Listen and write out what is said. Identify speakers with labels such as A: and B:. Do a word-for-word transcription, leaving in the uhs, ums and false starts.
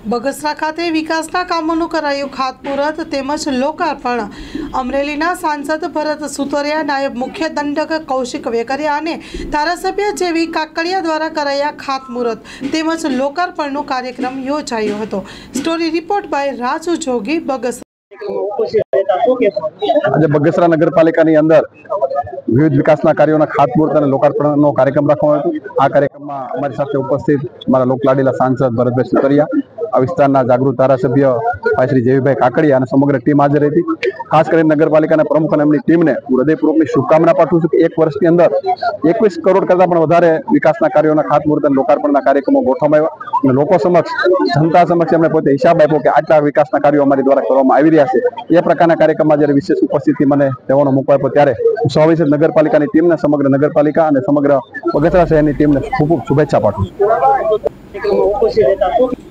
A: બગસરા ખાતે વિકાસના કામોનું કરાયું ખાતમુહૂર્ત તેમજ લોકાર્પણ। અમરેલીના સાંસદ ભરત સુતરિયા, નાયબ મુખ્ય દંડક કૌશિક વેકરિયા અને ધારાસભ્ય જેવી કાકડિયા દ્વારા કરાયા ખાતમુહૂર્ત તેમજ લોકાર્પણનો કાર્યક્રમ યોજાયો હતો। Story report by Raju Jogi, Bagasara.
B: આજે બગસરા નગરપાલિકાની અંદર વિવિધ વિકાસના કાર્યોના ખાતમુહૂર્ત અને લોકાર્પણનો કાર્યક્રમ રાખવામાં આવ્યો હતો। આ કાર્યક્રમમાં અમારી સાથે ઉપસ્થિત અમારા લોકલાડીલા સાંસદ ભરતભાઈ સુતરિયા, આ વિસ્તારના જાગૃત ધારાસભ્ય ભાઈ શ્રી જેવીભાઈ કાકડિયા અને સમગ્ર ટીમ હાજર હતી। ખાસ કરીને નગરપાલિકાના પ્રમુખ અને એમની ટીમને હું હૃદયપૂર્વકની શુભકામના પાઠવું છું કે એક વર્ષની અંદર એકવીસ કરોડ કરતાં પણ વધારે વિકાસના કાર્યોના ખાતમુહૂર્ત અને લોકાર્પણના કાર્યક્રમો ગોઠવવામાં આવ્યા અને લોકો સમક્ષ, જનતા સમક્ષ એમણે પોતે હિસાબ આપ્યો કે આટલા વિકાસના કાર્યો અમારી દ્વારા કરવામાં આવી રહ્યા છે। એ પ્રકારના કાર્યક્રમમાં જ્યારે વિશેષ ઉપસ્થિતિ મને તેઓનો મોકો આપ્યો ત્યારે હું સવિશેષ નગરપાલિકાની ટીમને, સમગ્ર નગરપાલિકા અને સમગ્ર બગસરા શહેરની ટીમને ખૂબ ખૂબ શુભેચ્છા પાઠવું છું।